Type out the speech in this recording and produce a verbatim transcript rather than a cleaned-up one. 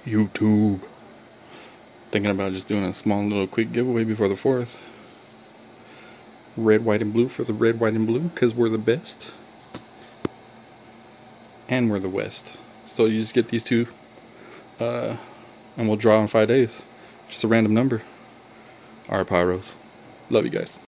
YouTube. Thinking about just doing a small little quick giveaway before the fourth. Red, white, and blue for the red, white, and blue, because we're the best. And we're the West. So you just get these two, uh, and we'll draw in five days. Just a random number. Alright, Pyros. Love you guys.